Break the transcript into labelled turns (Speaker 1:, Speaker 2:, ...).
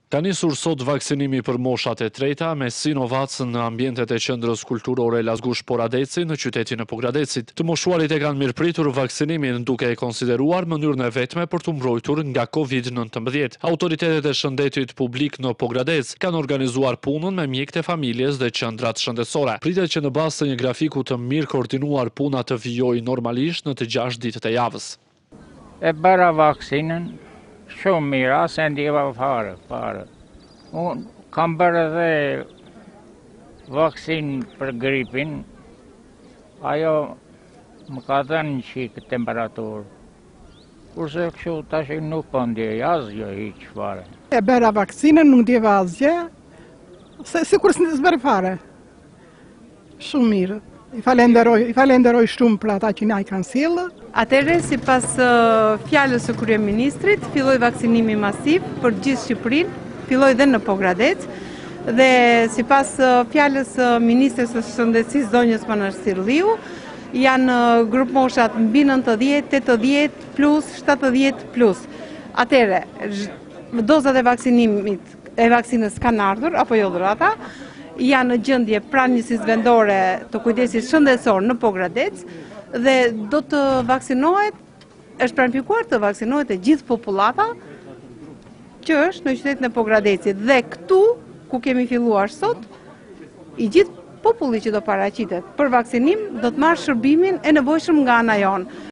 Speaker 1: Ka nisur sot vaksinimi për moshat e treta me Sinovac në ambientet e qendrës kulturore Lazgush Poradeci në qytetin e Pogradecit. Të moshuarit e kanë mirëpritur vaksinimin duke e konsideruar mënyrën e vetme për të mbrojtur nga COVID-19. Autoritetet e shëndetit publik në Pogradec kanë organizuar punën me mjekët e familjes dhe qendrat shëndetësore. Pritet që në bazë të një grafiku të mirë koordinuar puna të vijojë normalisht në të 6 ditët e javës.
Speaker 2: E bëra vaksinën shumë mirë, asë e ndjeva fare. Unë kam bërë edhe vaksinë për gripin, ajo më ka dhënë një qikë temperaturë, kurse kështu tash nuk po ndjej asgjë hiç fare.
Speaker 3: E bëra vaksinën, nuk ndjeva asgjë, sikur s'bërë fare. Shumë mirë. I falenderoj shumë për ata që na i kanë sjellë.
Speaker 4: Atëherë, sipas fjalës së kryeministrit, filloi vaksinimi masiv për gjithë Shqipërinë, filloi dhe në Pogradec, dhe sipas fjalës së ministres së shëndetësisë zonjës Manastirlliu, janë grup moshat mbi 90, 80 plus, 70 plus. Atëherë, dozat e vaksinës kanë ardhur apo jo dhurata, janë në gjendje pranë njësisë vendore të kujdesit shëndetësor në Pogradec dhe do të vaksinohet, është planifikuar të vaksinohet e gjithë popullata që është në qytetin e Pogradecit. Dhe këtu, ku kemi filluar sot, i gjithë populli që do paraqitet për vaksinim do të marrë shërbimin e nevojshëm nga ana jonë.